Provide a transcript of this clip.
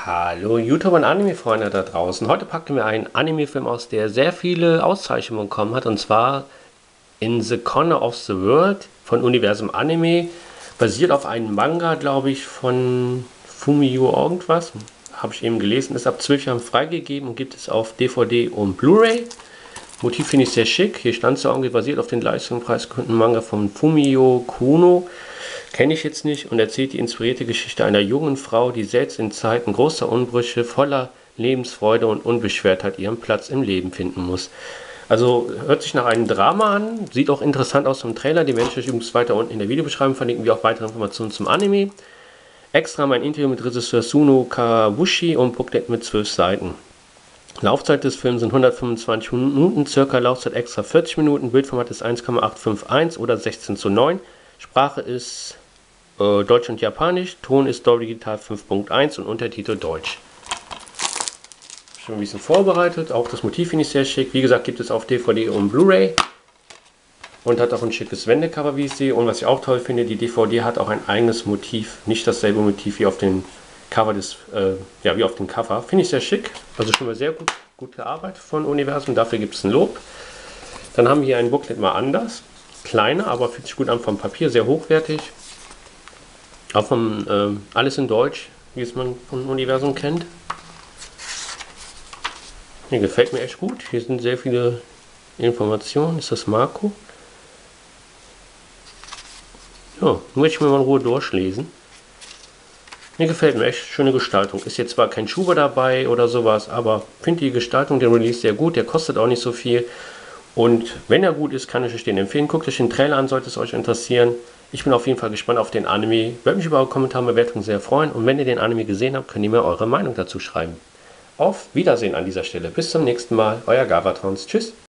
Hallo YouTube und Anime-Freunde da draußen. Heute packen wir einen Anime-Film aus, der sehr viele Auszeichnungen bekommen hat, und zwar In the Corner of the World von Universum Anime. Basiert auf einem Manga, glaube ich, von Fumio irgendwas. Habe ich eben gelesen. Ist ab 12 Jahren freigegeben und gibt es auf DVD und Blu-ray. Motiv finde ich sehr schick. Hier stand es irgendwie basiert auf den leistungspreisgekrönten Manga von Fumio Kuno. Kenne ich jetzt nicht, und erzählt die inspirierte Geschichte einer jungen Frau, die selbst in Zeiten großer Umbrüche voller Lebensfreude und Unbeschwertheit ihren Platz im Leben finden muss. Also hört sich nach einem Drama an, sieht auch interessant aus im Trailer, die werde ich euch übrigens weiter unten in der Videobeschreibung verlinken, wie auch weitere Informationen zum Anime. Extra mein Interview mit Regisseur Suno Kawabushi und Booklet mit 12 Seiten. Laufzeit des Films sind 125 Minuten, circa Laufzeit extra 40 Minuten, Bildformat ist 1,851 oder 16:9. Sprache ist Deutsch und Japanisch, Ton ist Dolby Digital 5.1 und Untertitel Deutsch. Schon ein bisschen vorbereitet, auch das Motiv finde ich sehr schick. Wie gesagt, gibt es auf DVD und Blu-ray und hat auch ein schickes Wendecover, wie ich sehe. Und was ich auch toll finde, die DVD hat auch ein eigenes Motiv, nicht dasselbe Motiv wie auf dem Cover wie auf dem Cover. Finde ich sehr schick, also schon mal sehr gut gearbeitet von Universum, dafür gibt es ein Lob. Dann haben wir hier ein Booklet mal anders, kleiner, aber fühlt sich gut an vom Papier, sehr hochwertig. Auch vom alles in Deutsch, wie es man vom Universum kennt. Hier gefällt mir echt gut. Hier sind sehr viele Informationen. Ist das Marco? Ja, möchte ich mir mal in Ruhe durchlesen. Mir gefällt mir echt, schöne Gestaltung. Ist jetzt zwar kein Schuber dabei oder sowas, aber finde die Gestaltung, den Release sehr gut. Der kostet auch nicht so viel. Und wenn er gut ist, kann ich euch den empfehlen. Guckt euch den Trailer an, sollte es euch interessieren. Ich bin auf jeden Fall gespannt auf den Anime. Würde mich über eure Kommentare und Bewertungen sehr freuen. Und wenn ihr den Anime gesehen habt, könnt ihr mir eure Meinung dazu schreiben. Auf Wiedersehen an dieser Stelle. Bis zum nächsten Mal. Euer Gavatrons. Tschüss.